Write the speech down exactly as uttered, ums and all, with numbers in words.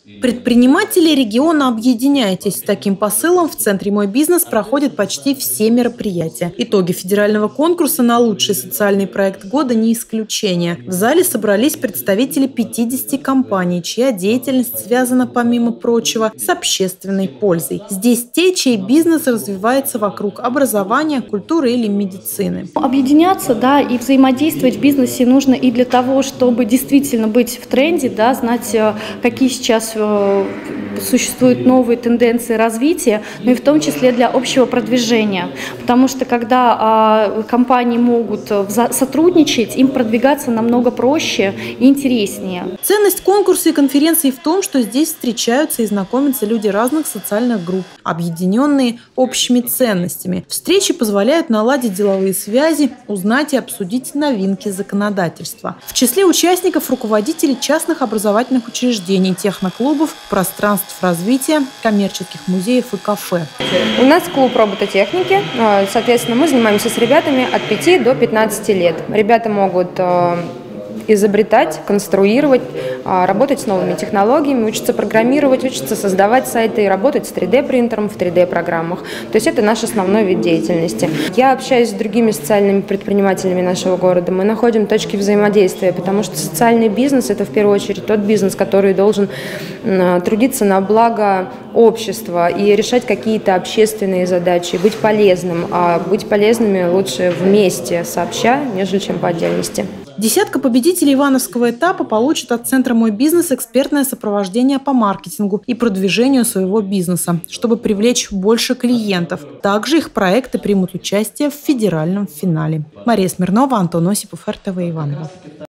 Предприниматели региона, объединяйтесь. С таким посылом в Центре «Мой бизнес» проходят почти все мероприятия. Итоги федерального конкурса на лучший социальный проект года не исключение. В зале собрались представители пятидесяти компаний, чья деятельность связана, помимо прочего, с общественной пользой. Здесь те, чей бизнес развивается вокруг образования, культуры или медицины. Объединяться, да, и взаимодействовать в бизнесе нужно и для того, чтобы действительно быть в тренде, да, знать, какие сейчас существуют новые тенденции развития, но и в том числе для общего продвижения. Потому что когда а, компании могут сотрудничать, им продвигаться намного проще и интереснее. Ценность конкурса и конференции в том, что здесь встречаются и знакомятся люди разных социальных групп, объединенные общими ценностями. Встречи позволяют наладить деловые связи, узнать и обсудить новинки законодательства. В числе участников руководители частных образовательных учреждений, техноклубов, пространств развития, коммерческих музеев и кафе. У нас клуб робототехники. Соответственно, мы занимаемся с ребятами от пяти до пятнадцати лет. Ребята могут изобретать, конструировать, работать с новыми технологиями, учатся программировать, учатся создавать сайты и работать с три дэ принтером в три дэ программах. То есть это наш основной вид деятельности. Я общаюсь с другими социальными предпринимателями нашего города. Мы находим точки взаимодействия, потому что социальный бизнес – это в первую очередь тот бизнес, который должен трудиться на благо общества и решать какие-то общественные задачи, быть полезным. А быть полезными лучше вместе, сообща, нежели чем по отдельности. Десятка победителей ивановского этапа получит от Центра «Мой бизнес» экспертное сопровождение по маркетингу и продвижению своего бизнеса, чтобы привлечь больше клиентов. Также их проекты примут участие в федеральном финале. Мария Смирнова, Антон Осипов, эр тэ вэ Иваново.